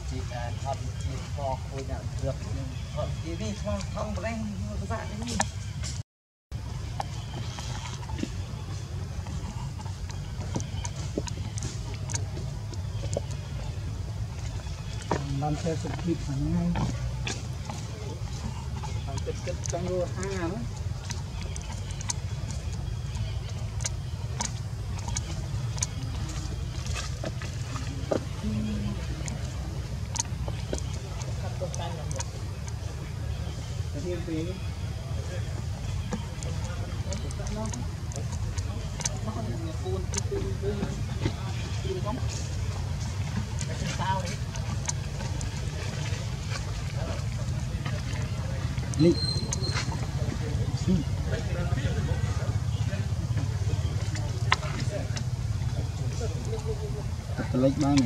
chị thật chị kho khôi đạo được thật chị đi không ranh dạ đi làm theo sự kịp hàng ngày làm kết trong luôn 2.000 đó thêm tí lịch lịch bao này